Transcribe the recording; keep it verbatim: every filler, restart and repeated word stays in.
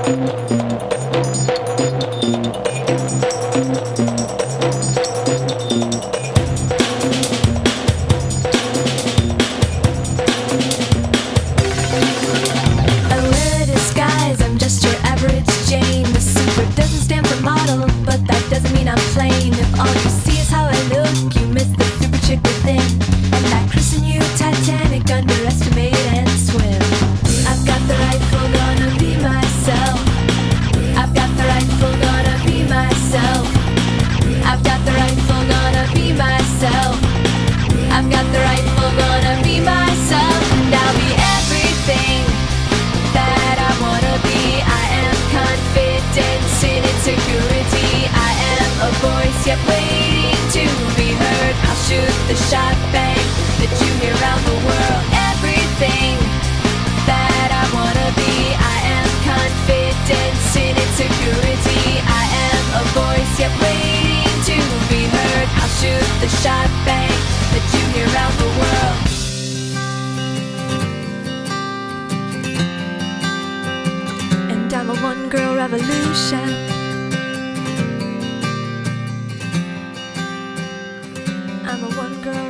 The shot bang that you hear around the world. Everything that I wanna be. I am confidence in insecurity. I am a voice yet waiting to be heard. I'll shoot the shot bang that you hear around the world. And I'm a one-girl revolution. I'm a one-girl